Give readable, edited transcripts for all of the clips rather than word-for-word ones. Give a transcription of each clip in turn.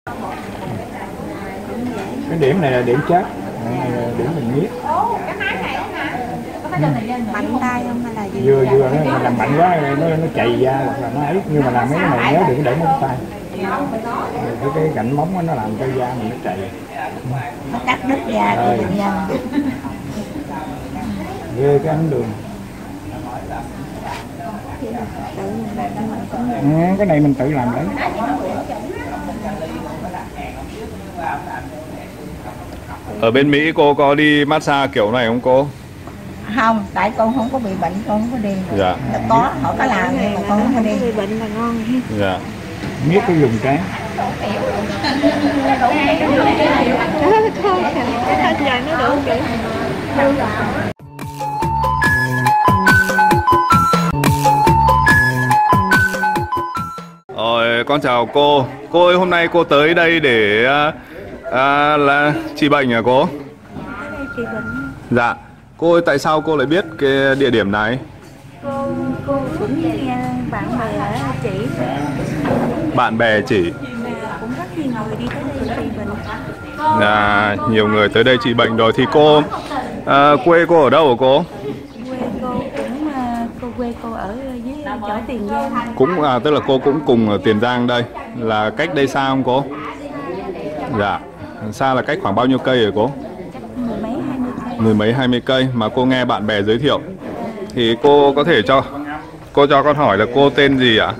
Cái điểm này là điểm chết, này là điểm mình biết. Mạnh tay không hay là gì? Vừa nó làm mạnh quá nó chạy ra hoặc là nó ấy, nhưng mà làm mấy cái này nhớ đừng để móng tay. Cái cạnh móng nó làm cho da mình nó chạy. Nó cắt đứt da của bệnh nhân. Ghê cái ánh đường. Cái này mình tự làm đấy. Ở bên Mỹ cô có đi massage kiểu này không cô? Không, tại con không có bị bệnh, con không có đi. Dạ. Có, họ có làm nhưng mà con không có đi. Bị bệnh là ngon. Dạ. Miết cái dùng trán. Con cái thân dài nó đủ kiểu. Rồi, con chào cô. Cô ơi, hôm nay cô tới đây để là trị bệnh hả cô? Trị bệnh. Dạ. Cô ơi, tại sao cô lại biết cái địa điểm này? Cô cũng nghe bạn bè ở chỉ. Bạn bè chỉ. Cũng rất nhiều người đi tới đây trị bệnh. Nhiều người tới đây trị bệnh rồi thì cô quê cô ở đâu hả cô? Quê cô ở dưới chỗ Tiền Giang. Cũng tức là cô cũng cùng ở Tiền Giang đây. Là cách đây xa không cô? Dạ. Xa là cách khoảng bao nhiêu cây rồi cô? Chắc mười mấy 20 cây. Mười mấy 20 cây mà cô nghe bạn bè giới thiệu. Thì cô có thể cho con hỏi là cô tên gì ạ?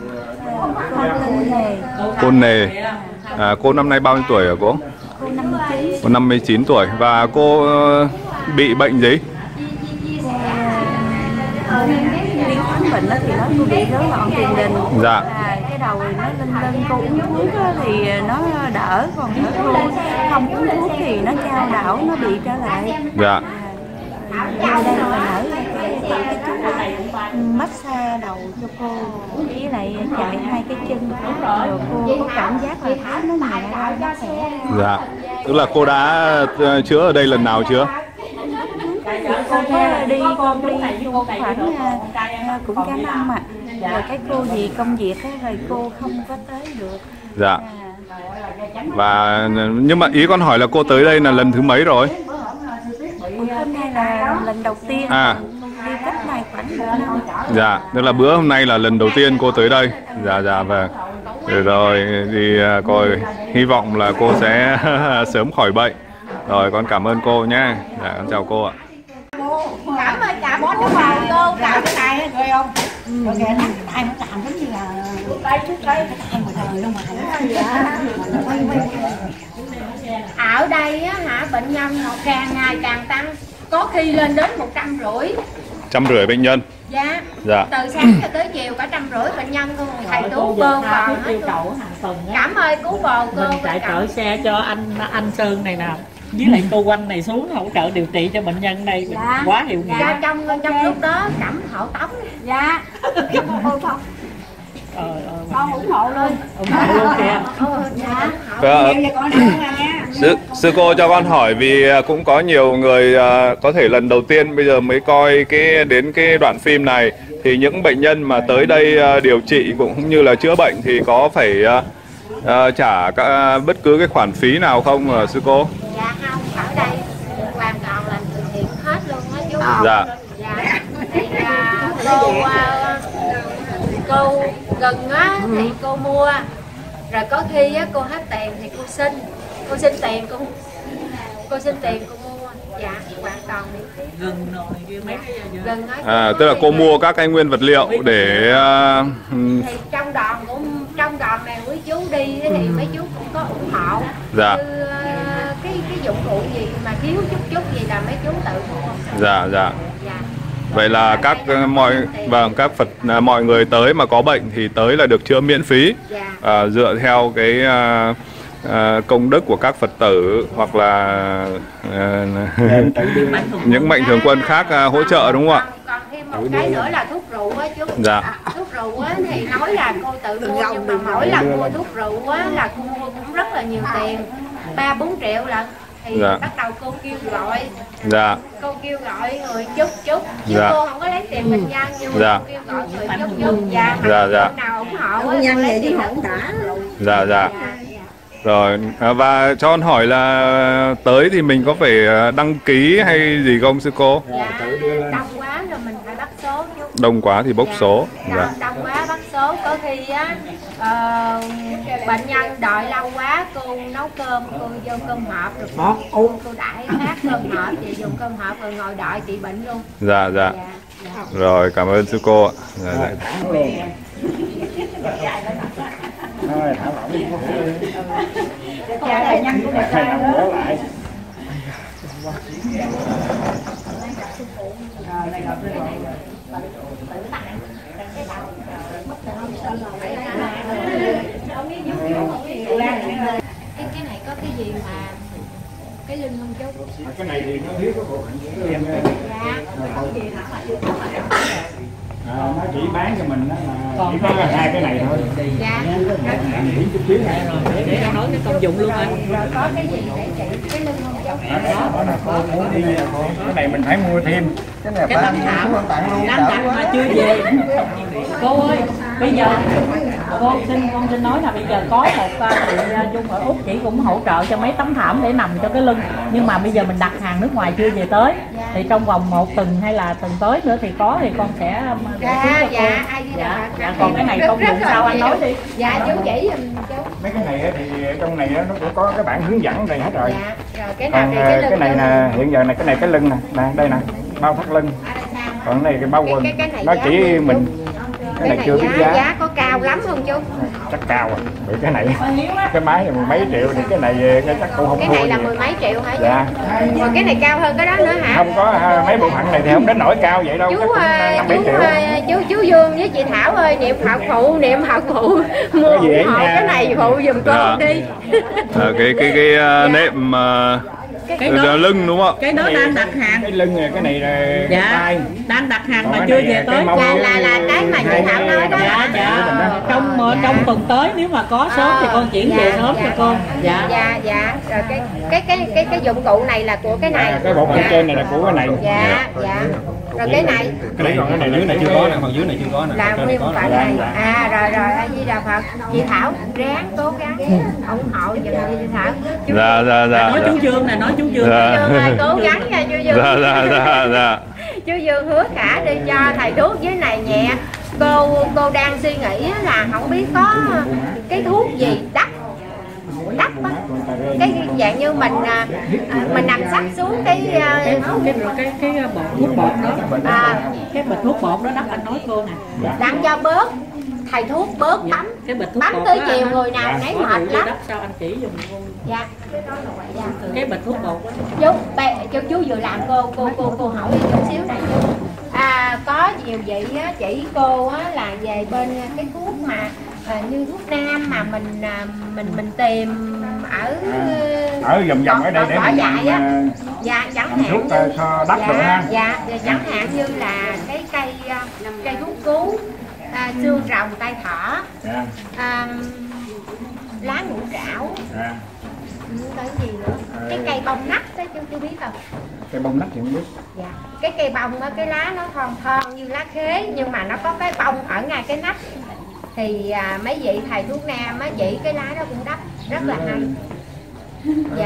Cô Nề. Cô năm nay bao nhiêu tuổi hả cô? Cô 59. Cô 59 tuổi. Và cô bị bệnh gì? Đi khám bệnh thì nó cô bị rối loạn tiền đình. Dạ. Cái đầu nó lên cô uống thuốc thì nó đỡ, còn cô không uống thuốc thì nó chao đảo, nó bị trở lại. Dạ. Ở đây mình ở cái chú massage đầu cho cô, với lại chạy hai cái chân, rồi cô có cảm giác là thấy nó nhẹ ra, nó khỏe. Dạ. Tức là cô đã chữa ở đây lần nào chưa? Con đi khoảng cũng cả năm mà. Rồi cái cô vì công việc rồi cô không có tới được. Dạ. Và nhưng mà ý con hỏi là cô tới đây là lần thứ mấy rồi? Hôm nay là lần đầu tiên. Đi cách này khoảng 1 năm. Dạ, tức là bữa hôm nay là lần đầu tiên cô tới đây. Dạ vâng. Rồi thì coi hy vọng là cô sẽ sớm khỏi bệnh. Rồi con cảm ơn cô nhé. Dạ con chào cô ạ. Cảm ơn cảm ơn cô, cảm cái này rồi không? Rồi kìa nắng cái tay nó chạm giống như là tay trước cái tay mà đời luôn mà. Ở đây á hả, bệnh nhân càng ngày càng tăng, có khi lên đến 150. 150 bệnh nhân. Dạ. Dạ. Từ sáng cho tới chiều cả 150 bệnh nhân luôn. Thầy Tú bơm vào yêu cầu hàng tuần á. Cảm ơi cứu bồ cô. Mình chạy trợ xe cho anh Sơn này nè, với lại cô Quanh này xuống hỗ trợ điều trị cho bệnh nhân đây. Dạ. Quá hiệu nghĩa. Dạ, trong lúc đó Cẩm hộ tống. Dạ. Con ủng hộ luôn. ủng hộ luôn kìa. Sư cô cho con hỏi vì cũng có nhiều người có thể lần đầu tiên bây giờ mới coi đến cái đoạn phim này, thì những bệnh nhân mà tới đây điều trị cũng như là chữa bệnh thì có phải trả bất cứ cái khoản phí nào không sư cô? Dạ không, ở đây hoàn toàn là từ thiện hết luôn á chú. Dạ. Dạ. Thì cô gần á thì cô mua, rồi có khi á cô hết tiền thì cô xin tiền cô xin tiền cô mua. Dạ, hoàn toàn miễn phí. Gừng rồi kia mấy Gừng hết. Tức là cô mua các cái nguyên vật liệu để thì trong đoàn này quý chú đi thì mấy chú cũng có ủng hộ. Dạ. Như cái dụng cụ gì mà thiếu chút gì là mấy chú tự mua. Dạ. Dạ. Vậy là các mọi người tới mà có bệnh thì tới là được chữa miễn phí. Dạ. Dựa theo cái công đức của các Phật tử hoặc là những mạnh thường quân khác hỗ trợ, đúng không ạ? Còn thêm một cái nữa là thuốc rượu á chú. Dạ. Thuốc rượu á thì nói là cô tự mua, nhưng mà mỗi lần mua thuốc rượu á là cô mua cũng rất là nhiều tiền, 3-4 triệu lận. Thì Dạ. bắt đầu cô kêu gọi. Dạ. Cô kêu gọi người chút chứ Dạ. cô không có lấy tiền bệnh nhân, nhưng mà Dạ. cô kêu gọi người chút. Dạ. Dạ. Nào ủng hộ á, cô lấy tiền ủng hộ. Dạ. Rồi, và cho con hỏi là tới thì mình có phải đăng ký hay gì không sư cô? Dạ, đông quá rồi mình phải bắt số chứ. Đông quá thì bốc số. Dạ. Đông quá bắt số, có khi á bệnh nhân đợi lâu quá, cô nấu cơm, cô vô cơm hộp rồi cô đãi phát cơm hộp, chị dùng cơm hộp rồi ngồi đợi chị bệnh luôn. Dạ. Dạ. Rồi, cảm ơn sư cô ạ. Dạ. Rồi, thả lỏng đi. Lại. Cái này có cái gì mà cái lưng không chú? Cái này thì nó thiếu có bộ phận em. Nó chỉ bán cho mình đó mà chỉ có hai cái này thôi. Dạ. Chỉ chút xíu này rồi. Để con nói cái công dụng luôn anh. Rồi có cái gì để trị cái lưng không chú? Đó là cô muốn đi cái này mình phải mua thêm. Cái tấm thảm mà chưa về. Cô ơi, bây giờ con xin nói là bây giờ có một chị Dung ở Úc, chị cũng hỗ trợ cho mấy tấm thảm để nằm cho cái lưng, nhưng mà bây giờ mình đặt hàng nước ngoài chưa về tới, thì trong vòng 1 tuần hay là tuần tới nữa thì có thì con sẽ còn cái này công dụng sao anh nói đi. Dạ chú chỉ giùm chú. Mấy cái này thì trong này nó cũng có cái bản hướng dẫn này hết rồi. Dạ, rồi cái nào Còn thì cái lưng cái này nè, hiện giờ này cái này cái lưng nè, đây nè, bao thắt lưng. Còn cái này cái bao quần, nó chỉ mình cái này chưa biết giá có cao lắm không chú? Chắc cao à. Vì cái này cái máy này 10 mấy triệu thì cái này chắc cũng không cái thua này là gì. 10 mấy triệu hả? Dạ. Rồi cái này cao hơn cái đó nữa hả? Không có mấy bộ phận này thì không đến nỗi cao vậy đâu. Chú Dương với chị Thảo ơi, niệm Phật phụ mua ủng hộ cái này phụ giùm con đi. Cái nệm cái đó, lưng đúng không? Cái đó đang đặt hàng. Cái lưng này, cái này là dạ, tay. đang đặt hàng mà chưa về tới. Là cái mà chị Thảo nói đó. Dạ. Trong tuần tới nếu mà có sớm thì con chuyển về sớm cho con. Dạ. Rồi cái dụng cụ này là của cái này. Cái bộ phận trên này là của cái này. Dạ. Rồi cái này. Cái này còn cái này dưới này chưa có nè, còn dưới này chưa có nè. Là nguyên một phần này. Rồi A Di Đà Phật. Chị Thảo ráng cố gắng ủng hộ giùm chị Thảo. Dạ. Nói chú Dương nè, nói chú Dương. Cố gắng nha chú Dương. Dạ. Chú Dương hứa cả đi cho thầy thuốc dưới này nhẹ. Cô đang suy nghĩ là không biết có cái thuốc gì đắt á, cái dạng như mình nằm sắp xuống cái bột thuốc bột đó, cái bịch thuốc bột đó đắt anh nói cô nè, đặng cho bớt thầy thuốc bớt bấm cái bịch thuốc bấm bột tới đó, chiều người nào nấy mệt lắm. Sao anh chỉ giùm cô? Dạ. Cái bịch thuốc bột đó. Chú vừa làm cô hỏi chút xíu này chú. Có nhiều vị á, chỉ cô á, là về bên cái thuốc mà như thuốc nam mà mình tìm ở vòng ở đây để mình dại á. Dạ chẳng hạn thuốc cho đắp được ha. Dạ chẳng hạn như là cái cây thuốc cứu, xương rồng tay thỏ, lá ngũ trảo, cái gì nữa, cái cây bông nắc đó chú biết không? Cây bông nắc thì không biết. Dạ. Cái cây bông á, cái lá nó thon như lá khế nhưng mà nó có cái bông ở ngay cái nắp, thì mấy vị thầy thuốc nam á chỉ cái lá đó cũng đắp rất là hay. Dạ.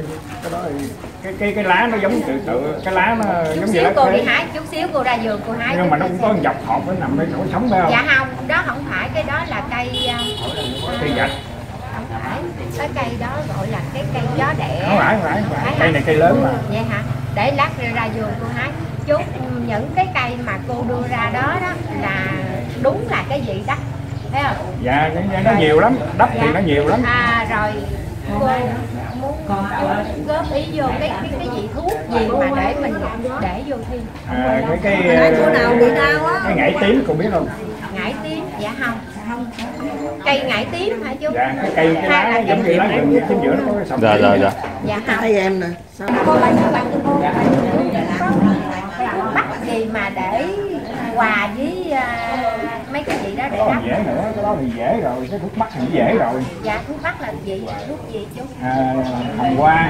Cái lá nó giống tự cái lá nó giống như lá cô khế. đi hái chút xíu cô ra vườn cô hái. Nhưng mà nó cũng có dọc hộp nó nằm ở chỗ sống phải không? Dạ không, đó không phải, cái đó là cây gạch. Không phải, cái cây đó gọi là cái cây gió đẻ. Không phải. Cây này cây lớn mà. Vậy hả? Để lát ra vườn cô hái. Chút những cái cây mà cô đưa ra đó là đúng là cái gì đắp, thấy không? Dạ, nó nhiều lắm, đắp thì nó nhiều lắm. Rồi cô muốn góp ý vô cái vị thuốc gì mà để mình để vô thêm. Cái chỗ nào bị đau á? Cái ngải tím cô biết không? Ngải tím? Dạ không. Cây ngải tím hả chú? Dạ, cái lá nó giống như lá rừng chính giữa nó có cái sọc. Dạ. Dạ không. Thấy em nè. Cô bắt gì mà để quà với mấy cái gì đó để đắp. Dễ nữa, cái đó thì dễ rồi, cái thuốc bắc thì dễ rồi. Dạ thuốc bắc là gì? Thuốc gì chú? Hồng hoa.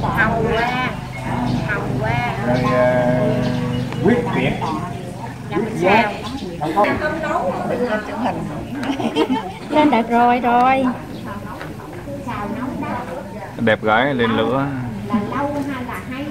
Rồi quyết việt. Sao? Lên đẹp rồi. Xào nấu đẹp gái lên lửa. là lâu hay là hay.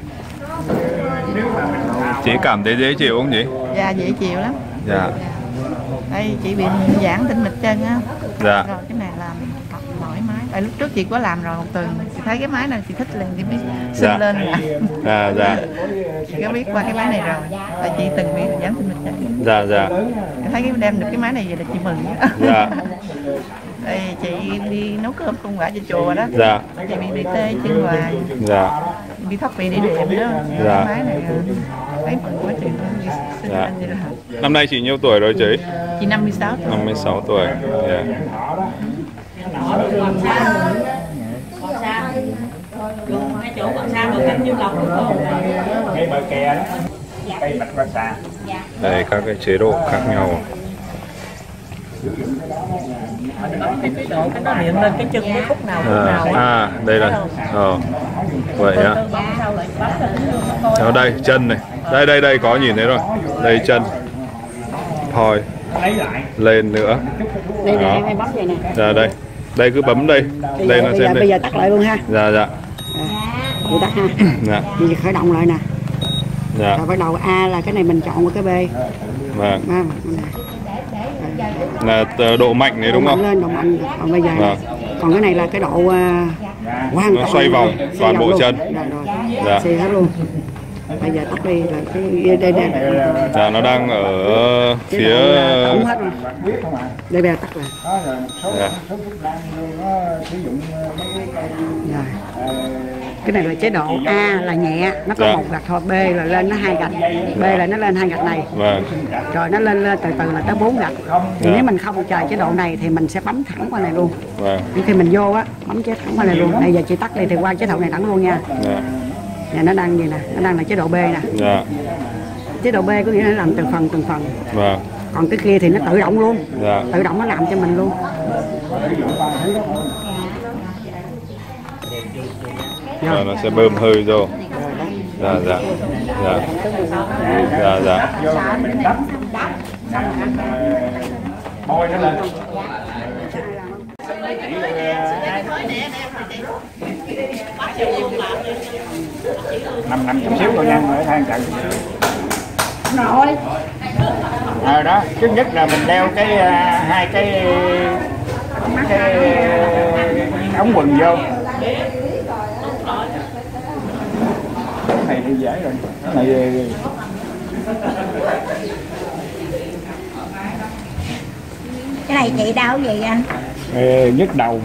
Chị cảm thấy dễ chịu không chị? Dạ dễ chịu lắm. Dạ. Đây chị bị giãn tĩnh mạch chân á. Dạ. Rồi cái này làm thoải mái. Lúc trước chị có làm rồi một tuần, chị thấy cái máy này chị thích liền, chị biết xin Dạ. lên nè. Dạ. Chị có biết qua cái máy này rồi, tại chị từng bị giãn tĩnh mạch chân. Dạ. Chị thấy đem được cái máy này về là chị mừng. Dạ. Đây chị đi nấu cơm công quả cho chùa đó. Dạ. Chị bị tê chân hoài. Dạ. Bị thoát vị đĩa đệm đó. Dạ. Cái máy này thấy mừng quá chị luôn. Xin Dạ. lên vậy đó. Năm nay chị nhiêu tuổi rồi chị? Chị 56 tuổi. 56 tuổi. Dạ. Cái chỗ còn xa rồi canh nhiêu lòng đúng không? Cây bờ kè đó, cây bạch hoa xà. Đây các cái chế độ khác nhau. Cái độ cái nó niệm lên cái chân cái khúc nào Đây là vậy á. Ở đây chân này, đây có nhìn thấy rồi, đây chân, thôi lên nữa. Đây nè, em bấm vậy nè. Dạ đây cứ bấm đây nó sẽ bây giờ tắt lại luôn ha. Dạ. Chị tắt ha. Dạ. Chị khởi động lại nè. Dạ. Rồi bắt đầu A là cái này mình chọn cái B. Vâng. Là độ mạnh này đúng không? Lên độ mạnh. Còn bây giờ còn cái này là cái độ hoàn nó xoay vòng toàn bộ chân. Dạ. Xì hết luôn. Bây giờ tắt đi rồi cái đây. Dạ nó đang ở phía tổng hết rồi. Đây bây giờ tắt rồi. Dạ. Rồi. Cái này là chế độ A là nhẹ, nó có một gạch thôi, B là lên nó 2 gạch, B là nó lên 2 gạch này. Vâng. Rồi nó lên từ từ là tới 4 gạch. Thì nếu mình không chờ chế độ này thì mình sẽ bấm thẳng qua này luôn. Vâng. Khi mình vô á, bấm chế thẳng qua này luôn. Bây giờ chị tắt đi thì qua chế độ này thẳng luôn nha. Dạ. Và nó đang gì nè, nó đang là chế độ B nè. Dạ. Chế độ B có nghĩa là nó làm từng phần. Vâng. Còn cái kia thì nó tự động luôn. Dạ. Tự động nó làm cho mình luôn. Rồi nó sẽ bơm hơi vô. Dạ. Bôi nó lên. Năm chút xíu rồi nha, ở than cận. Rồi. Đó, thứ nhất là mình đeo hai cái ống quần vô. Cái này thì dễ rồi. Cái này Cái này chị đau gì anh? nhức đầu,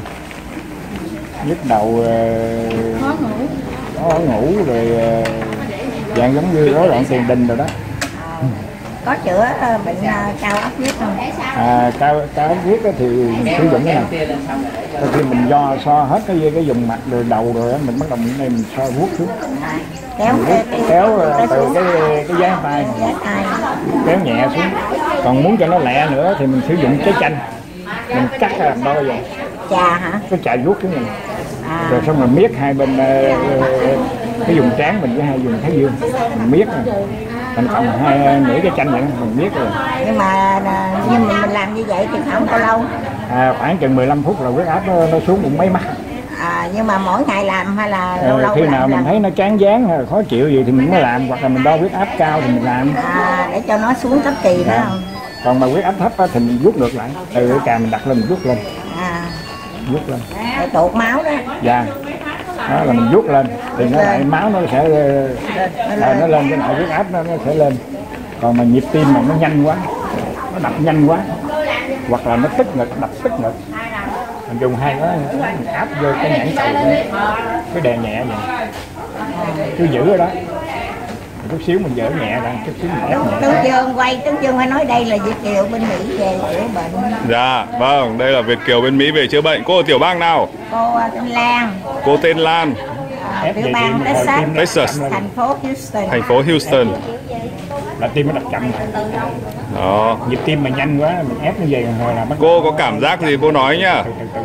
khó ngủ rồi dạng giống như rối loạn tiền đình rồi đó. Có chữa bệnh cao áp huyết không? Cao áp huyết thì sử dụng cái này. Khi mình so hết cái vùng mặt rồi đầu rồi mình bắt đầu mình so vuốt xuống. Kéo từ cái giá tay kéo nhẹ xuống. Còn muốn cho nó lẹ nữa thì mình sử dụng trái chanh, mình cắt ra làm đôi vậy. Chà hả? Cái chà vuốt xuống này. Rồi xong mình miết hai bên cái vùng trán mình với hai vùng thái dương, mình miết này. Mình cầm nửa cái chanh vậy mình miết rồi. Nhưng mà mình làm như vậy thì khoảng bao lâu? Khoảng chừng 15 phút là huyết áp nó xuống cũng mấy mắt. Nhưng mà mỗi ngày làm hay là lâu khi nào mình thấy nó chán váng hay là khó chịu gì thì mình mới làm, hoặc là mình đo huyết áp cao thì mình làm. Để cho nó xuống cấp kỳ đó không? Còn mà huyết áp thấp thì mình vuốt ngược lại, từ cái cà mình đặt lên mình vuốt lên. Vuốt lên. Để tụt máu đó. Dạ. Đó là mình vuốt lên thì nó lại máu nó sẽ nó lên, cái lại huyết áp nó sẽ lên. Còn mà nhịp tim mà nó nhanh quá, nó đập nhanh quá, hoặc là nó tức ngực, đập tức ngực, mình dùng hai cái mình áp vô cái nhãn cầu cái đè nhẹ vậy, cứ giữ ở đó, chút xíu mình dỡ nhẹ ra, chút xíu mình ép nhẹ. Tướng Dương phải nói đây là Việt kiều bên Mỹ về chữa bệnh. Dạ, vâng, đây là Việt kiều bên Mỹ về chữa bệnh. Cô ở tiểu bang nào? Cô tên Lan. Cô tên Lan. Tiểu bang Texas. Thành phố Houston. Thành phố Houston. Là tim nó đập chậm. Đó. Nhịp tim mà nhanh quá mình ép nó về rồi là bắt. Cô có cảm giác gì cô nói nhá.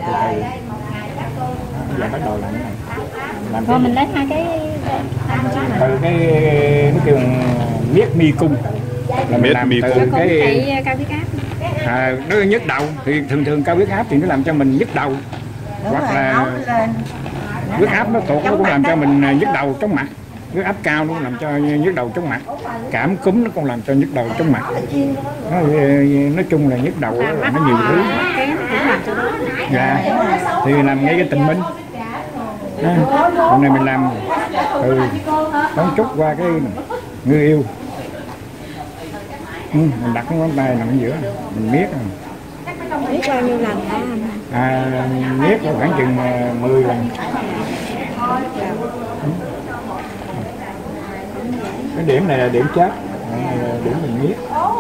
Giờ bắt đầu làm cái này. Rồi mình lấy hai cái từ cái nó kêu miết mi cung. Miết mi cung. Cái cao huyết áp. nó nhức đầu thì thường cao huyết áp thì nó làm cho mình nhức đầu. Đúng hoặc rồi, là máu lên. Huyết áp nó tụt nó cũng làm cho mình nhức đầu chóng mặt. Huyết áp cao nó cũng làm cho nhức đầu chóng mặt. Cảm cúm nó cũng làm cho nhức đầu chóng mặt. Nói chung là nhức đầu là nó nhiều thứ. Dạ, thì làm ngay cái tình minh. Hôm nay mình làm từ đón chút qua cái người yêu. Mình đặt cái ngón tay nằm ở giữa, mình miết. Biết bao nhiêu lần hả anh? Miết khoảng chừng 10 lần. Cái điểm này là điểm chết, này là điểm mình miết.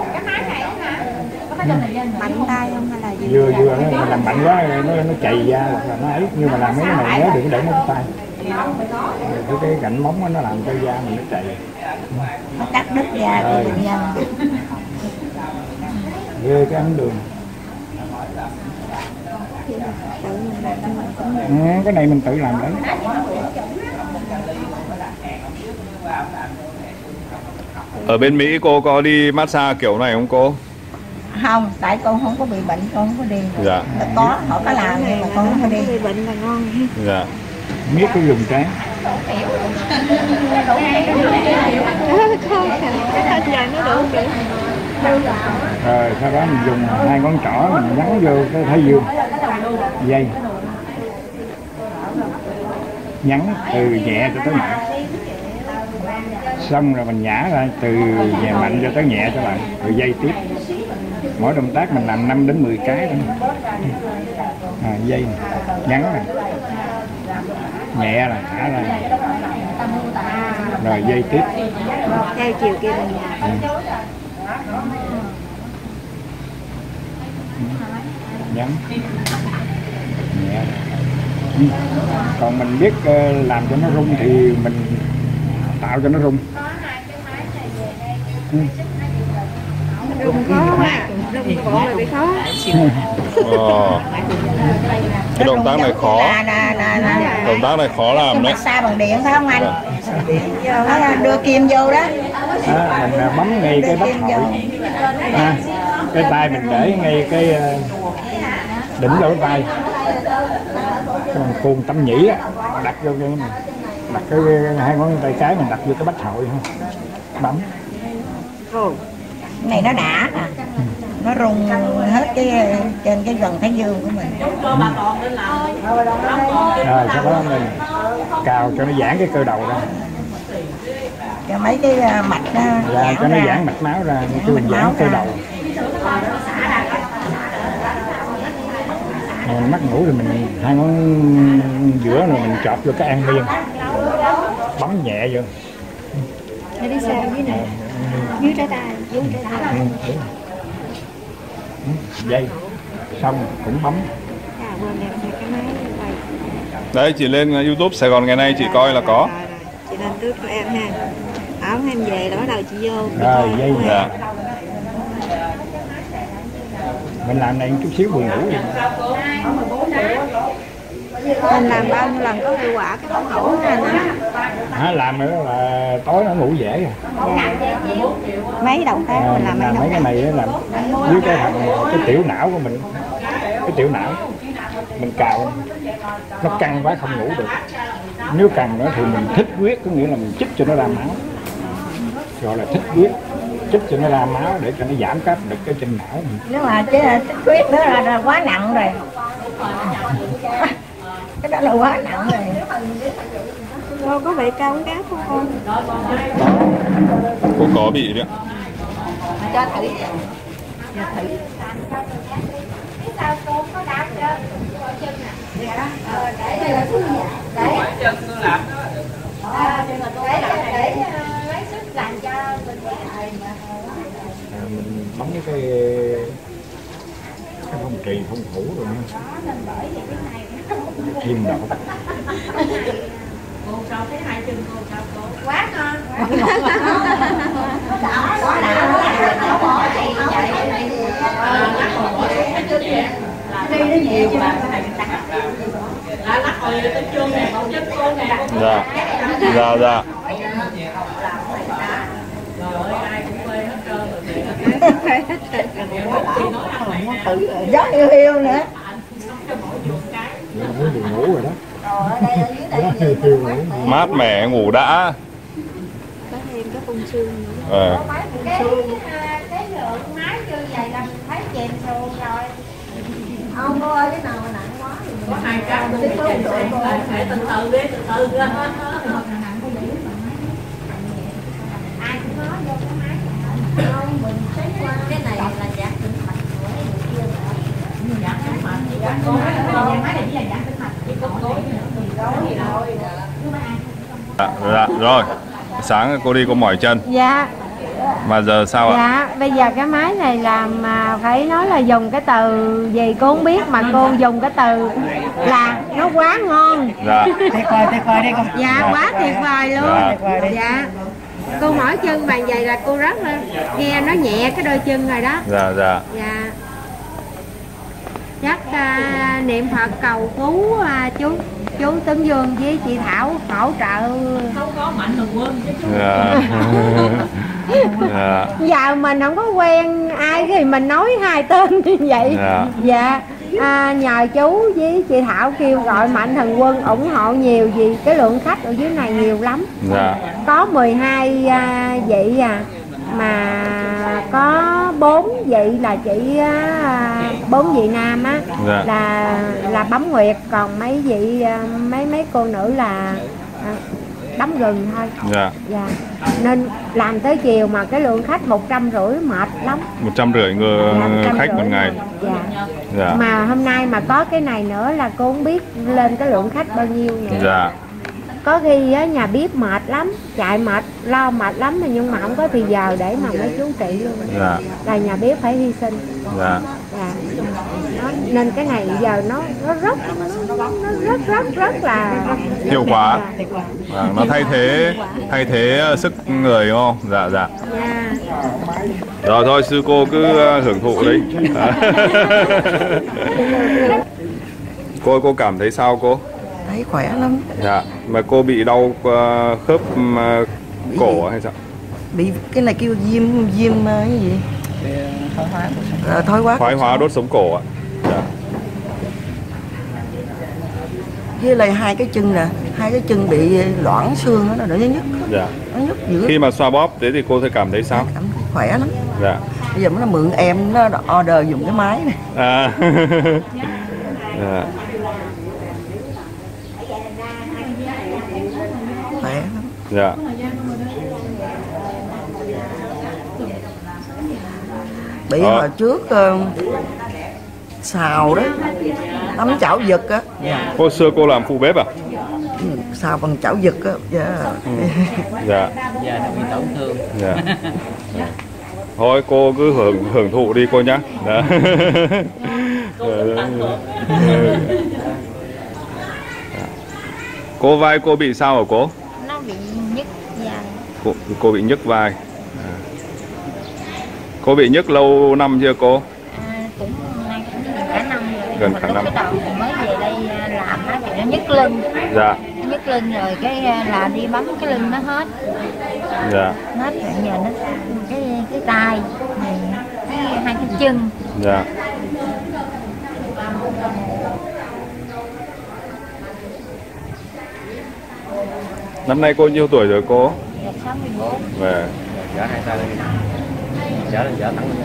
Mạnh tay không hay là gì? Vừa nó làm mạnh quá nó chày ra hoặc là nó ấy, nhưng mà làm mấy cái này nhớ đừng để nó tay. Cái cạnh móng nó làm cho da mình nó chày. Nó cắt đứt da của bệnh nhân. Ghê cái ánh đường. Cái này mình tự làm đấy. Ở bên Mỹ cô có đi massage kiểu này không cô? Không, tại con không có bị bệnh, con không có đi. Dạ. Có, họ có làm nhưng mà con không có đi. Bị bệnh là ngon. Dạ. Miết cái dùng trán. Giờ nó đủ kỹ. Rồi sau đó mình dùng hai ngón trỏ mình nhấn vô cái thái dương dây, nhấn từ nhẹ cho tới mạnh, xong rồi mình nhả ra từ nhẹ mạnh cho tới nhẹ cho bạn, rồi dây tiếp. Mỗi động tác mình làm 5 đến 10 cái thôi. Dây nhấn này, nhẹ là thả ra, rồi dây tiếp. Theo chiều kia mình Nhấn nhẹ. Còn mình biết làm cho nó rung thì mình tạo cho nó rung. rung khó quá, rung cổ là bị khó. Cái động tác này khó. Động tác này khó làm đấy. Massage bằng điện phải không anh? Đó, đưa kim vô đó. Mình bấm ngay cái bắp hội. Cái tay mình để ngay cái đỉnh lỗ tay. Cái bằng cuồng tâm nhĩ á, đặt vô cái này. Đặt cái hai ngón tay cái mình đặt vô cái bách hội ha. Bấm. Này nó đã nè. Nó rung hết cái trên cái gần thái dương của mình. Rồi sau đó mình cào cho nó giãn cái cơ đầu ra. Cho mấy cái mạch nó Rồi cho nó giãn mạch máu ra, cho mình giãn cơ đầu. Rồi mắc ngủ thì mình hai ngón giữa rồi mình chọt vô cái an miên, bấm nhẹ vô. Nó đi xa dưới này, dưới trái tay, dưới trái tay. Dây xong cũng bấm. Đấy, chị lên YouTube Sài Gòn ngày nay chị coi là có. Chị lên trước của em ha. Ổng em về là bắt đầu chị vô. Rồi dây Dạ. Mình làm này chút xíu buồn ngủ đi. Mình làm bao nhiêu lần có hiệu quả cái phẫu thủ này nè. Làm nữa là tối nó ngủ dễ rồi. Mấy động tác mình làm mấy cái này là với cái tiểu não của mình, cái tiểu não mình cào nó căng quá không ngủ được. Nếu căng nữa thì mình thích huyết, có nghĩa là mình chích cho nó ra máu, gọi là thích huyết, chích cho nó ra máu để cho nó giảm áp lực cái trên não mình. Nếu mà chứ huyết nữa là quá nặng rồi. Cái đó là quá nặng rồi. Cô có bị cao huyết áp không con? Cô có bị đấy. Cho thử. Sao cô có đạp cho chân nè. Để lấy sức làm cho mình mình bấm cái phong trì phong thủ rồi thêm đầu. quá ngon. Dạ. Dạ dạ. Rất yêu nữa. Muốn buồn ngủ rồi đó. Mát mẻ ngủ đã. Có thêm cái phun sương nữa. Cái lượng máy chưa vậy là mình thấy chèn xuồng rồi. Ông cô ơi, cái nào mà nặng quá thì Có 2 trăm đi sẽ từ từ đi, từ từ ra. ai cũng nói vô cái máy này không mình thấy qua cái này là dạng tĩnh mạch của cái người kia rồi. Giảm tĩnh mạch. Máy này chỉ là giảm tĩnh mạch. Dạ, rồi. Sáng cô đi cô mỏi chân. Dạ. Mà giờ sao ạ? Dạ, bây giờ cái máy này làm mà phải nói là dùng cái từ gì cô không biết mà cô dùng cái từ là nó quá ngon. Dạ. tuyệt vời đi con. Dạ, quá tuyệt vời luôn. Dạ. Cô mỏi chân bằng vậy là cô rất là nghe nó nhẹ cái đôi chân rồi đó. Dạ, dạ. Dạ. Chắc niệm Phật cầu cứu chú Tấn Dương với chị Thảo hỗ trợ. Không có Mạnh Thường Quân chứ. Dạ. Dạ. Giờ mình không có quen ai thì mình nói 2 tên như vậy. Dạ. Dạ. Nhờ chú với chị Thảo kêu gọi Mạnh Thường Quân ủng hộ nhiều vì cái lượng khách ở dưới này nhiều lắm. Dạ. Có 12 vị mà có 4 vị là chỉ 4 vị nam á. Dạ. là bấm nguyệt, còn mấy vị mấy cô nữ là đóng gừng thôi. Dạ. Dạ. Nên làm tới chiều mà cái lượng khách 150 mệt lắm. 150 người khách một ngày. Dạ. Dạ. Mà hôm nay mà có cái này nữa là cô không biết lên cái lượng khách bao nhiêu nữa. Dạ. Có khi á, nhà bếp mệt lắm, chạy mệt, lo mệt lắm nhưng mà không có thì giờ để mà mấy chú trị luôn. Dạ. Là nhà bếp phải hy sinh. Dạ. Dạ. Nên cái này giờ nó rất là Hiệu quả. Dạ. Nó thay thế sức người đúng không? Dạ, dạ. Dạ. Rồi thôi sư cô cứ hưởng thụ đi. Cô cảm thấy sao cô? Thấy khỏe lắm. Dạ. Mà cô bị đau khớp cổ hay sao? Bị cái này kêu viêm cái gì? Thoái hóa đốt sống cổ ạ. Dạ. Với lại 2 cái chân nè, 2 cái chân bị loãng xương đó, nó nhức. Dạ. Nó nhức dữ. Khi mà xoa bóp thế thì cô sẽ cảm thấy sao? Cảm thấy khỏe lắm. Dạ. Bây giờ nó mượn em nó order dùng cái máy này. À. Dạ. Khỏe lắm. Dạ. Bị hồi trước xào đó, tấm chảo giật á. Cô xưa cô làm phụ bếp à? Xào bằng chảo giật á. Dạ. Dạ, nó bị tổn thương. Dạ. Thôi cô cứ hưởng thụ đi cô nhá. Dạ. Cô vai cô bị sao hả cô? Nó bị nhức vai. Cô bị nhức vai. Cô bị nhức lâu năm chưa cô? Cũng nay cũng cả năm rồi. Gần cả năm. Lúc đầu mới về đây làm á thì nó nhức lưng. Dạ. Nó nhức lưng rồi cái là đi bấm cái lưng nó hết. Dạ. Hết rồi giờ nó cái tay, cái 2 cái chân. Dạ. Năm nay cô nhiêu tuổi rồi cô? 64. Về. Chở 2 tay lên. Chở thẳng lên.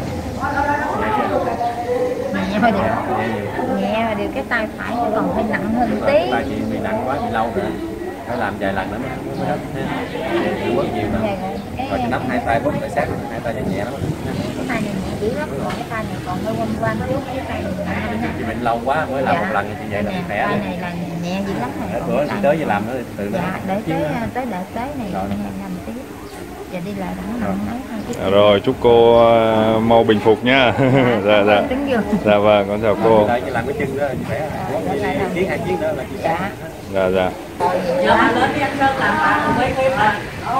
Nhẹ mà điều cái tay phải nó còn hơi nặng hơn tí. Tay chị bị nặng quá, bị lâu rồi. Phải làm vài lần nữa mới hết. Thì bớt nhiều nữa. Rồi chị nắm 2 tay bóp lại sát, 2 tay nhẹ lắm. Cái tay này nhẹ dữ lắm, còn cái tay này còn hơi quanh quanh chút. Cái tay này Chị bệnh lâu quá mới làm một lần thì vậy là khỏe. Tay này là nhẹ dữ lắm rồi. Bữa chị tới giờ làm nữa tự lên. Dạ, để tới đợt tới này làm tiếp. Giờ đi lại đẳng nặng mấy. Rồi chúc cô mau bình phục nhá. Dạ dạ. Dạ vâng, con chào cô. Chị làm cái chân đó chị khỏe. Chiếc 2 chiếc đó là chị khỏe. Dạ dạ. Giờ lên đi ăn cơm làm quay phim à.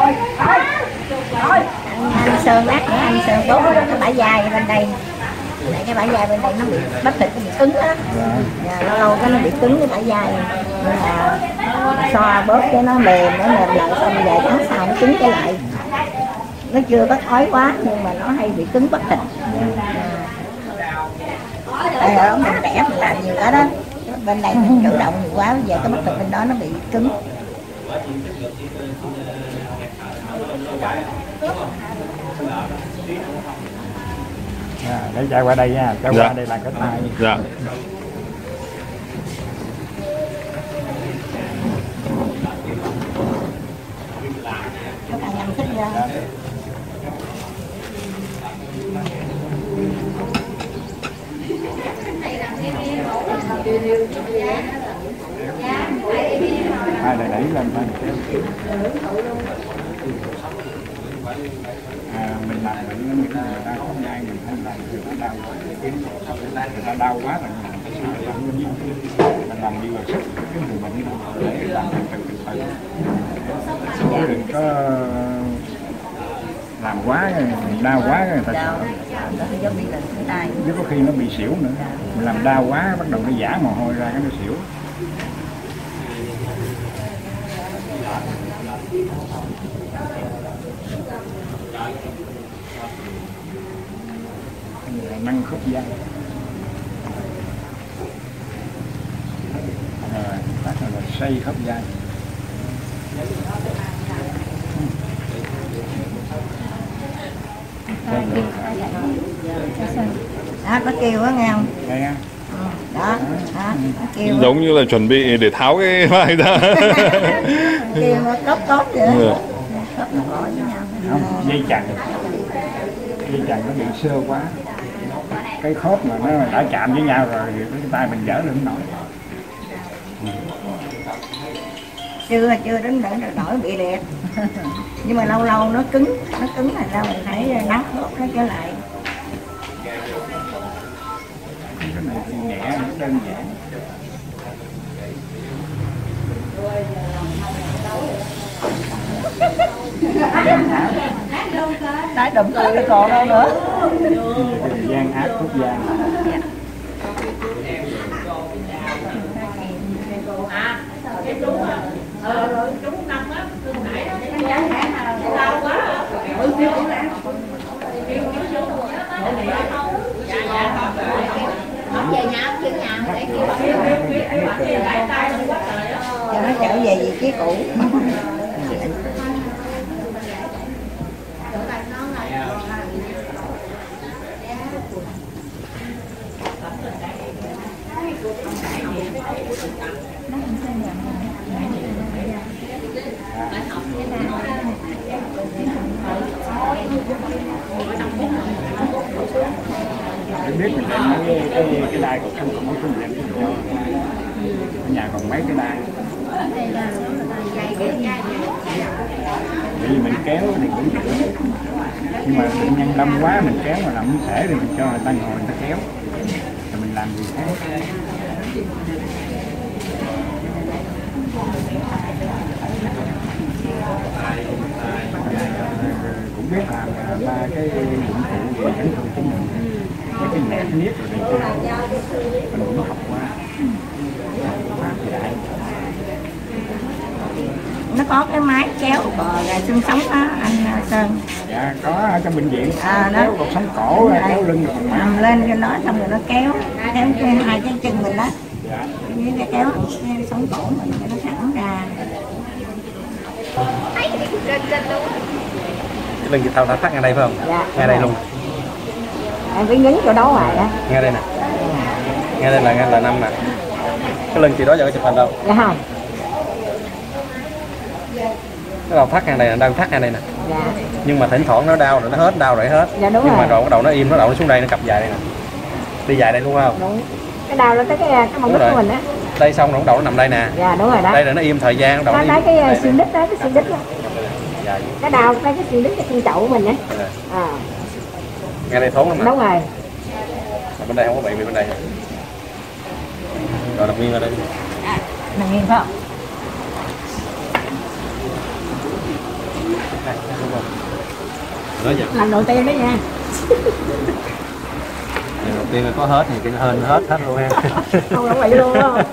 Anh Sơn á, anh Sơn tốt cái bả dài bên đây. Cái bả dài bên đây nó bị bắp thịt nó bị cứng á. Lâu lâu cái nó bị cứng cái bả dài. Nên là xoa bóp cái nó mềm lại xong vài tháng sau nó cứng trở lại. Nó chưa có thói quá nhưng mà nó hay bị cứng bắp thịt. Ở đó mình đẻ mình làm nhiều đó đó. bên đây mình chủ động nhiều quá, bây giờ cái mắt bên đó nó bị cứng. Để chạy qua đây nha, chạy qua đây là cái tay. Dạ. Nó càng nhanh thích ra. Hai đẩy lên thôi. Mình làm bệnh người ta không nhai, mình hay làm người ta đau quá, người ta đau quá là mình làm nhiều sức cái người bệnh để làm từ từ. Đừng có làm quá, đau quá người ta sợ. Chứ có khi nó bị xỉu nữa. Mình làm đau quá bắt đầu nó giả mồ hôi ra cái nó xỉu. Nâng khớp vai. Rồi, bắt đầu là xây khớp vai. Đó, nó kêu á nghe không? Đây ha. Đó, nó kêu. Giống như là chuẩn bị để tháo cái vai ra. Kêu nó tốt vậy đó. Không, dây chằng nó bị sơ quá, cái khớp mà nó đã chạm với nhau rồi cái tay mình dở lên nổi. Chưa đến nổi bị liệt. Nhưng mà lâu lâu nó cứng là sao mình phải nắng khớp nó trở lại. Cái này thì nhẹ, nó đơn giản. Đái đụng tới cái còn đâu nữa. Thời gian áp thuốc da. Cho nó trở về vị trí cũ. Để biết mình đem cái đai còn không có phương tiện cho ở nhà còn mấy cái đai. Bởi vì mình kéo thì cũng được, nhưng mà bệnh nhân đông quá mình kéo mà làm không thể thì mình cho người ta ngồi người ta kéo rồi mình làm gì khác. Cũng biết làm ba cái dụng cụ gì chấn thương chính mình, cái nẹp niết rồi này kia mình cũng học qua. Nó có cái máy kéo bò ra xương sống đó anh Sơn. Dạ có ở trong bệnh viện. Đó. Kéo cột sống cổ, kéo lưng còn Nằm lên cho nó xong rồi nó kéo trên hai cái chân mình đó. dạ. Với cái kéo cái sống cổ mình cho nó thẳng ra. Cái lưng chị thao thắt ngay đây phải không? Dạ, Ngay đây luôn. Em phải nhấn chỗ đó hoài đó. Ngay đây nè. Ngay đây là 5 nè. Cái lưng chị đó giờ có chụp hình đâu? Dạ không? Cái đầu thắt ngay đây nè, đang thắt ngay đây nè. Dạ. Nhưng mà thỉnh thoảng nó đau rồi nó hết, đau rồi hết. Dạ đúng nhưng rồi. mà rồi bắt đầu nó im, nó đậu nó xuống đây, nó cặp dài đây nè. Đi dài đây luôn không? Đúng. Cái đau nó tới cái mông đít của mình á. Đây xong rồi bắt đầu nó nằm đây nè. Dạ đúng rồi đó. Đây là nó im thời gian, bắt đầu Nó nó tới im. cái xương đít đó, cái xương đít đó. Dài. Cái đau tới cái xương đít cái xương chậu của mình á. À. Ngay đây thốn lắm mà. Đúng rồi. Mà bên đây không có bị bên đây. Rồi đặt nguyên ra đây. Nằm nghiêng phải không? Nói vậy. Lần đầu tiên đó nha. Lần đầu tiên là có hết thì cái hên hết luôn ha. Không có bị luôn không?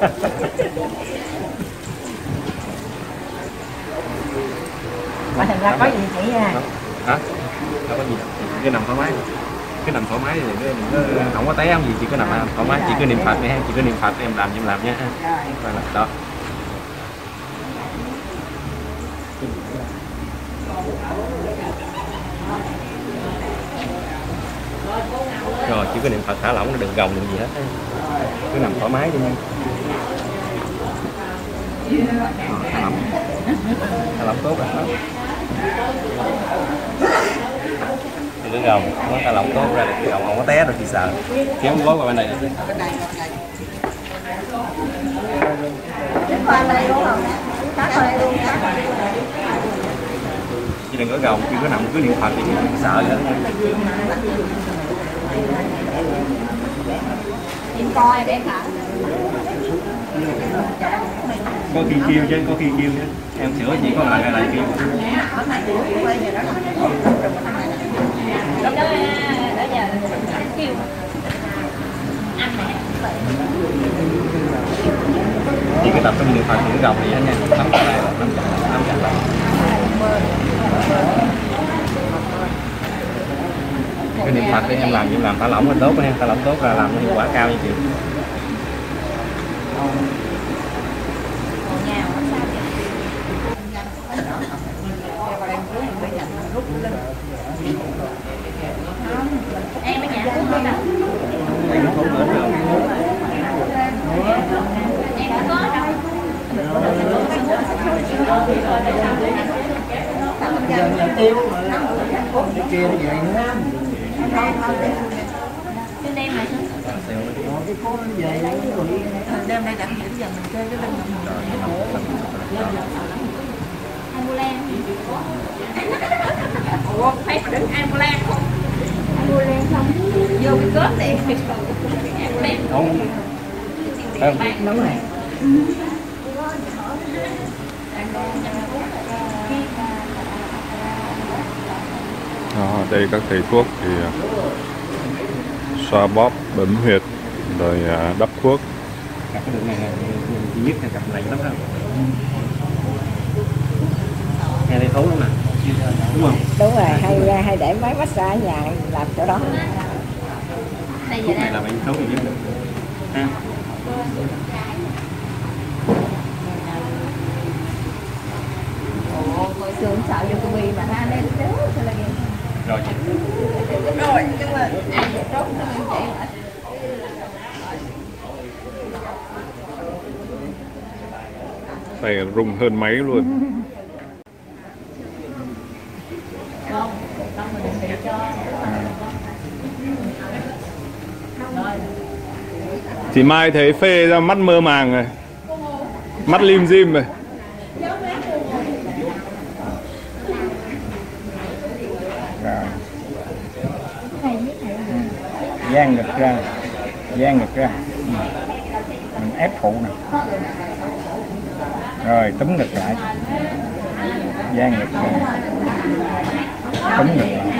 Mà thành ra có gì chỉ nha. Hả? Đâu có gì đâu. Cái nằm thoải mái. cứ nằm thoải mái thì đừng có không có té không gì, chỉ có nằm thoải mái, chỉ cứ niệm Phật đi ha, chỉ cứ niệm Phật em làm nhé. Đó. Rồi chỉ có niệm Phật thả lỏng, đừng gồng đừng gì hết, cứ nằm thoải mái đi nha. Thả lỏng tốt rồi đó. Đừng có gồng, nó thả lỏng tốt ra được, gồng không có té rồi thì sợ. Kéo gối qua bên này. Chứ đừng có gồng, chỉ có nằm cứ niệm Phật thì sợ nữa. Em coi để thở. Có khi kêu chứ, có khi kêu chứ. Em sửa chỉ có lại kêu. Đó giờ kêu anh mẹ. Chỉ cái tập trong niệm Phật thì nó gồng thì nha, nắm chặt lại, nắm chặt lại. Cái niệm Phật thì em làm thả lỏng là tốt nha, thả lỏng tốt là làm hiệu quả cao như chị. Em ở nhà thuốc không đâu. Em không có đâu. Em không có đâu. Kia nó vậy nữa. Trên đây mà Đêm nay đặng giờ mình chơi cái bên ambulance. Ủa, thấy mà đứng ambulance không? Ambulance không? Vô cái cớp đi. Ambulance. Không. Đúng rồi. Đó, đây các thầy thuốc thì xoa bóp, bấm huyệt, rồi đắp thuốc. Cặp cái đường này duy nhất là cặp này lắm đó. Nghe thấy thú lắm nè. Đúng không? Đúng rồi, hay để máy massage ở nhà làm chỗ đó. Đây Thuốc vậy này nè. là bệnh thú gì chứ. Ha. Hồi xưa sợ vô cái bì mà ra đây đứa sao là vậy? Rồi chị. Rồi, nhưng mà ai vậy trốn nó mình chạy lại. Tay rung hơn máy luôn. Chị Mai thấy phê ra mắt mơ màng rồi, mắt lim dim rồi. Dang ngực ra, dang ngực ra. Mình ép phụ nè. Rồi túm ngực lại, dang ngực ra, túm ngực lại.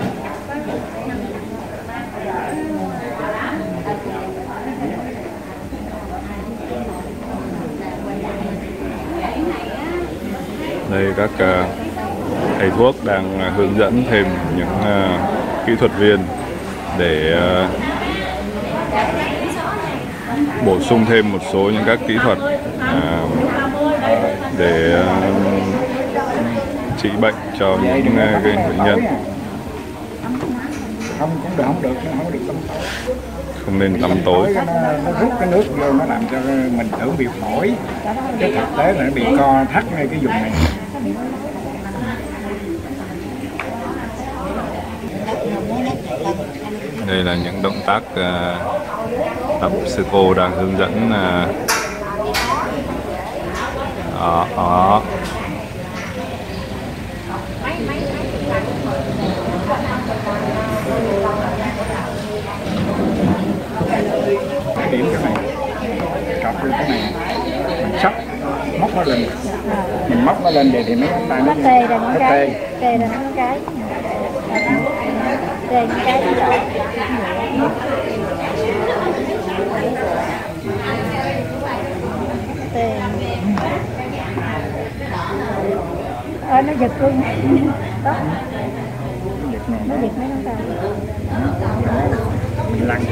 Đây các thầy thuốc đang hướng dẫn thêm những kỹ thuật viên để bổ sung thêm một số những các kỹ thuật để trị bệnh cho những cái bệnh nhân. Không được, không được tắm tối. Không nên tắm tối. Nó rút cái nước vô, nó làm cho mình tưởng bị phổi, cái thực tế là nó bị co thắt ngay cái vùng này. Đây là những động tác tập sư cô đang hướng dẫn. Đó. Điểm cái này, cọc lên cái này, mình sắp móc nó lên, mình móc nó lên vậy thì mấy ngón tay nó tê ra những cái, tê ra những cái, tê những cái tê. Nó giật luôn đó, nó giật mấy ngón tay. mình lăn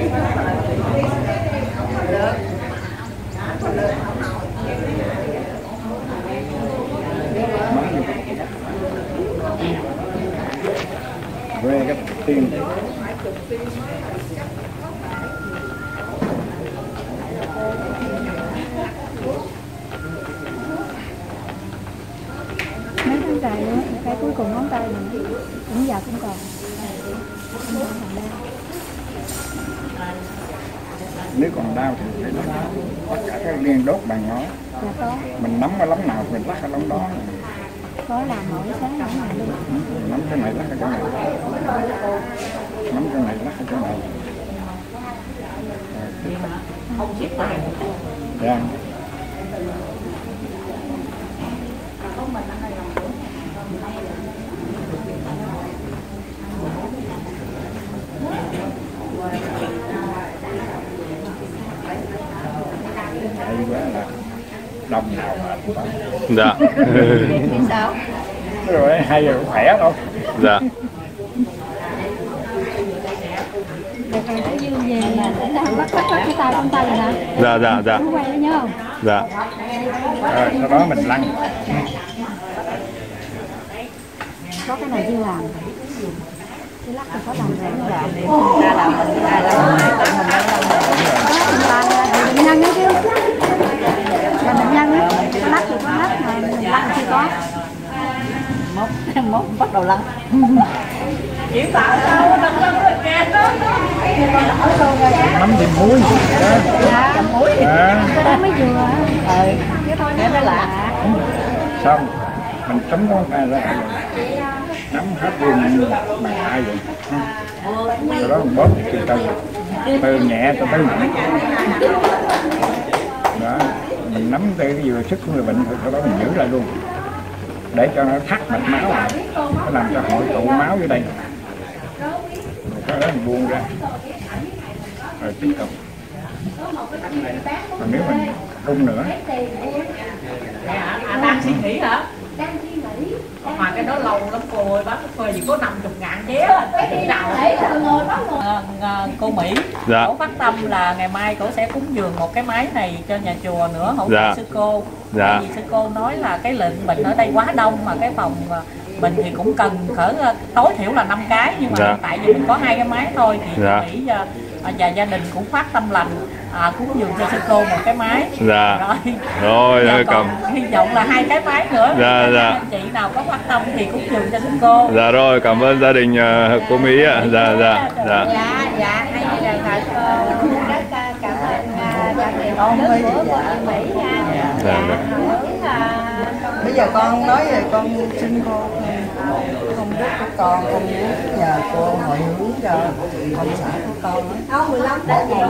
về cái tiền mấy ngón tay nữa, cái cuối cùng ngón tay này cũng giờ cũng còn. nếu còn đau thì phải lắc tất cả các liên đốt bằng nó. Dạ có. Mình nắm cái lóng nào mình lắc cái lóng đó. Có làm mỗi sáng mỗi ngày luôn. Nắm cái này lắc cái chỗ này, nắm cái này lắc cái chỗ này. Không chip lại. Dạ. Hay quá là đồng nào mà Dạ. Sao? rồi hay rồi khỏe đâu. Dạ. Để còn cái dương về là để làm bắt cái tay trong tay này nè. Dạ dạ dạ. Nó quay nó nhớ không? Dạ. Rồi sau đó mình lăn. Có cái này chưa làm. Cái lắc thì có làm rồi. Ra là mình ai làm tự mình đang làm Là bệnh nhân đó chứ. Là bệnh nhân đó. Cái lắc thì có lắc mà mình lắc thì có. mốt bắt đầu lăn. Chỉ tạo sao nó kẹt đó. Nắm thêm muối. Dạ. Chấm muối. Cái đó mới vừa. Chứ thôi Để nó lạ. Xong mình chấm ngón tay ra nắm hết luôn bằng tay vậy. Sau đó mình bóp từ từ nhẹ từ từ nặng. Đó mình nắm từ cái vừa sức của người bệnh thôi, sau đó mình giữ lại luôn để cho nó thắt mạch máu lại, nó làm cho hội tụ máu vô đây, rồi sau đó mình buông ra rồi tiếp tục. Còn nếu mình rung nữa Đang suy nghĩ hả? Mà cái đó lâu lắm cô ơi, bác phơi chỉ có 50.000 vé cái nào cô Mỹ. Dạ. Cổ phát tâm là ngày mai cổ sẽ cúng dường một cái máy này cho nhà chùa nữa, hỗ trợ Dạ. sư cô. Dạ. Tại vì sư cô nói là cái lượng bệnh ở đây quá đông, mà cái phòng mình thì cũng cần cỡ tối thiểu là 5 cái, nhưng mà Dạ. hiện tại vì mình có 2 cái máy thôi thì Dạ. Mỹ và gia đình cũng phát tâm lành cúng dường cho sư cô một cái máy. Dạ. Rồi Rồi còn hy vọng là 2 cái máy nữa. Dạ, dạ. Anh chị nào có phát tâm thì cúng dường cho sư cô. Dạ rồi, cảm ơn gia đình cô Mỹ ạ. Dạ dạ dạ. Dạ hay như là thật rất cảm ơn gia đình lớn của cô chị Mỹ nha. Dạ, dạ. Bây giờ con nói về con xin cô không biết của con muốn nhờ cô hội hướng cho ông xã của con á. 15 đến vậy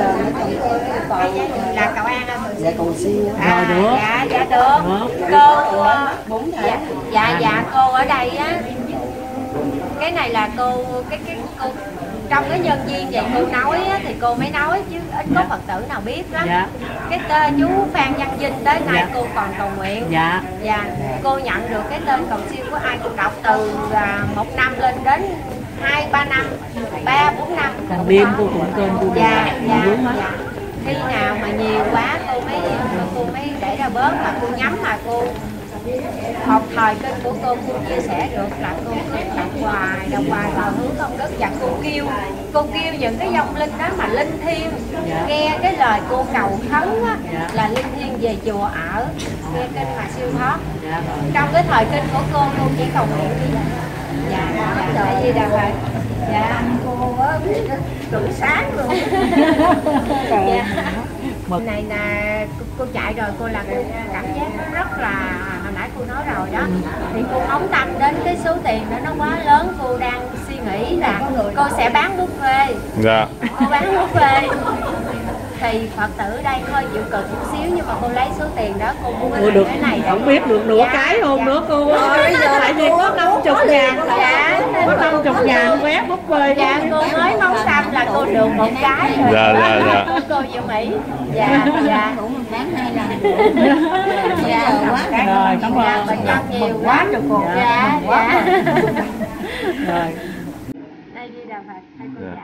là cậu An ơi. Dạ cầu siêu. Rồi được. Dạ được. Cô dạ cô ở đây á, cái này là cô cô trong cái nhân viên vậy cô nói á, thì cô mới nói chứ ít có Phật tử nào biết đó. Dạ. Cái tên chú Phan Văn Vinh tới nay Dạ. cô còn cầu nguyện. Dạ. Dạ, cô nhận được cái tên cầu siêu của ai cô đọc từ 1 năm lên đến 2-3 năm, 3-4 năm. Thành viên cô cũng tên cô. Dạ. Khi nào mà nhiều quá cô mới để ra bớt, mà cô nhắm mà cô học thời kinh của cô chia sẻ được là cô đọc hoài vào hướng công đức, và cô kêu những cái vong linh đó mà linh thiêng nghe cái lời cô cầu khấn á, là linh thiêng về chùa ở nghe kinh mà siêu thoát. Trong cái thời kinh của cô chỉ cầu nguyện như vậy. Dạ, tại vì là vậy. Dạ, cô đủ sáng luôn. Dạ. Này là cô chạy rồi, cô là cảm giác rất là, hồi nãy cô nói rồi đó, thì cô phóng tâm đến cái số tiền đó nó quá lớn, cô đang suy nghĩ là cô sẽ bán buffet. Dạ. Cô bán buffet thì Phật tử ở đây hơi chịu cực chút xíu, nhưng mà cô lấy số tiền đó cô mua Được, cái này không biết được nửa cái không nữa cô ơi. Bây giờ tại vì có 50.000. Dạ, Có 50.000 vé buffet. dạ cô mới mong xăm là cô được một cái rồi. Dạ. Cô Diệu Mỹ. Dạ. Bán 2 lần. Dạ quá. Rồi, cảm ơn. Bệnh nhân nhiều quá rồi cô. Dạ. Rồi. Đây đi Đà Phật.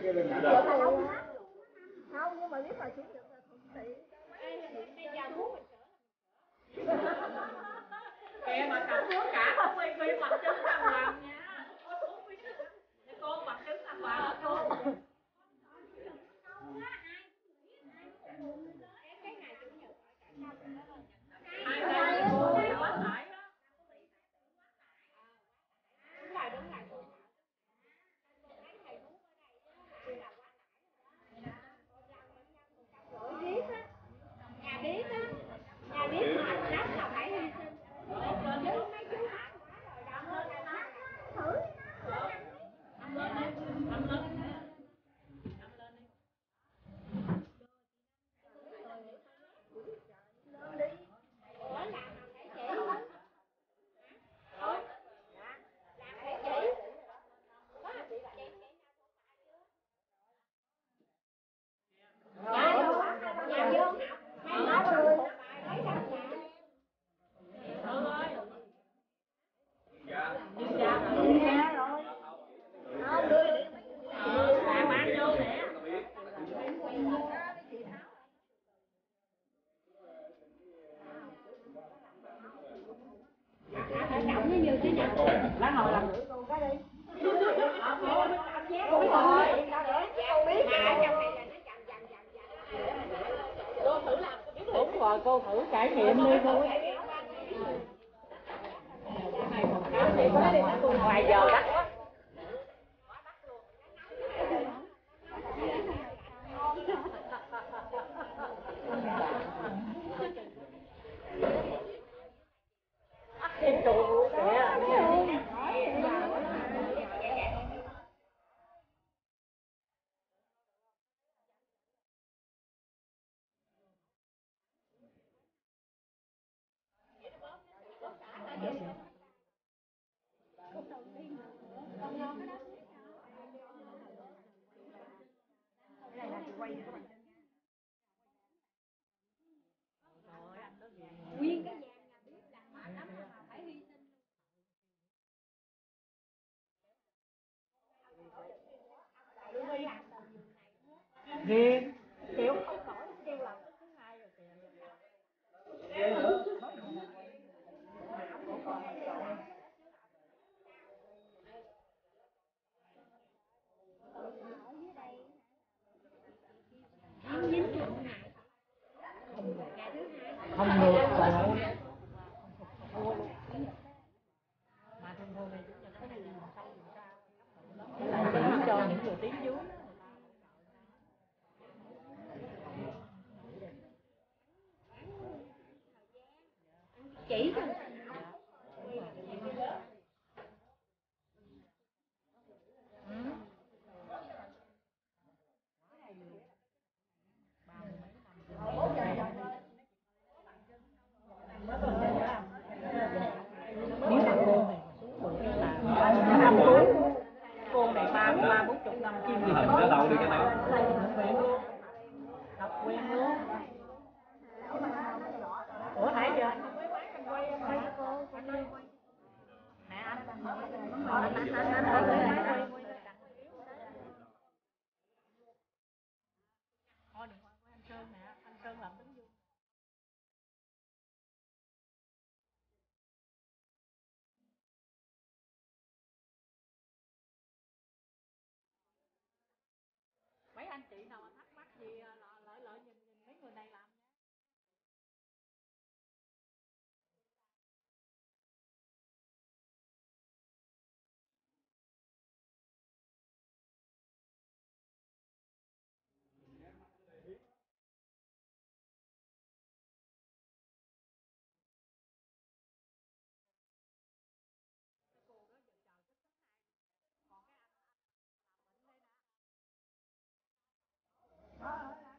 Không, nhưng mà biết là chuyển được là thuận tiện. Kìa mà cầm thuốc cả không quay quay bằng chứng đàng hoàng nha. Cô bằng chứng đàng hoàng cô. Nhà biết mệt lắm là phải hy sinh. Chứ mấy chú mệt quá rồi đó. Lá ngồi làm đúng rồi, cô thử trải nghiệm đi cô. Ngoài giờ đắt quá. Thêm trụ Nguyên cái vàng nhà biết làm mệt lắm mà phải hy sinh. riêng chịu không nổi kêu làm thứ hai rồi kìa. Không được cổ mà thường thường này chúng ta có gì sâu gì sao lại chỉ cho những người tiếng dưới Chỉ cho nếu mà cô này ba bốn chục năm chuyên nghiệp Nó đâu đi cái nào học quen luôn. Ủa thấy chưa nè anh thôi đừng qua anh Sơn nè, anh Sơn làm tính vui. Mấy anh chị nào mà thắc mắc gì lợi nhìn mấy người này làm nha. Đó,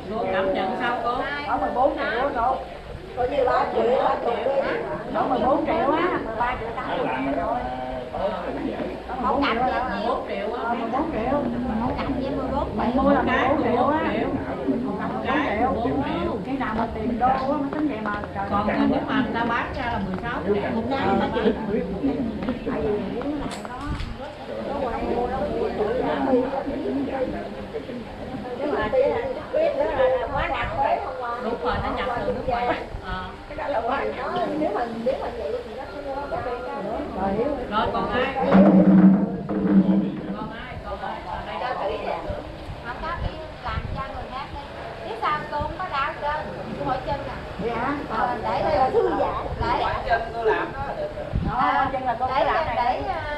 Cô cảm nhận sao cô? Có 14 triệu cô. Coi như 3 triệu, 3 triệu. Có 14 triệu á, 13 triệu 8 rồi. Mẫu cạnh vậy 4 triệu á. 14 triệu. mẫu cạnh với 14 Mình mua là 14 triệu á. 14 Cái triệu. 4 triệu. Cái nào mà tiền đô á, nó tính vậy mà. Còn nếu mà người ta bán ra là 16 triệu một cái hả chị? Tại vì muốn lại đó. Nó quay mua nó mua nhưng mà biết đó là quá nặng đấy không à. Đúng rồi, nó nhập từ nước ngoài. Cái đó là quá nó nếu mà vậy thì nó không có tiền đâu. Rồi còn ai? Còn ai? Còn đây Cho thử nè. Không có đi làm cho người khác đi. Biết sao cô không có đau chân, cô hỏi chân à. Dạ. Để thư giãn. Để chân cô làm đó. Đó, chân là con để làm này.